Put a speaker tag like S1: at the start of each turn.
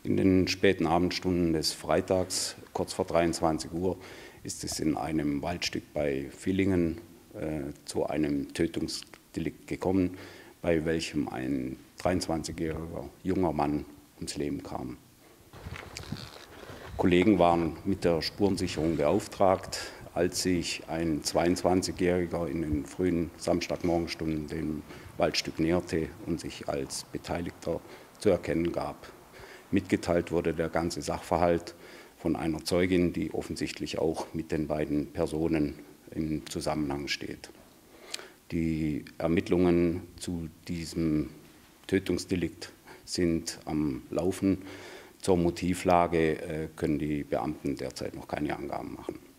S1: In den späten Abendstunden des Freitags, kurz vor 23 Uhr, ist es in einem Waldstück bei Villingen zu einem Tötungsdelikt gekommen, bei welchem ein 23-jähriger junger Mann ums Leben kam. Kollegen waren mit der Spurensicherung beauftragt, als sich ein 22-Jähriger in den frühen Samstagmorgenstunden dem Waldstück näherte und sich als Beteiligter zu erkennen gab. Mitgeteilt wurde der ganze Sachverhalt von einer Zeugin, die offensichtlich auch mit den beiden Personen im Zusammenhang steht. Die Ermittlungen zu diesem Tötungsdelikt sind am Laufen. Zur Motivlage können die Beamten derzeit noch keine Angaben machen.